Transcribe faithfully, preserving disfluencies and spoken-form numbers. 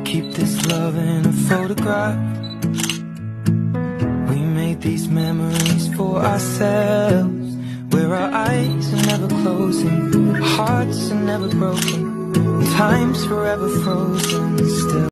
Keep this love in a photograph. We made these memories for ourselves, where our eyes are never closing, hearts are never broken, and time's forever frozen still.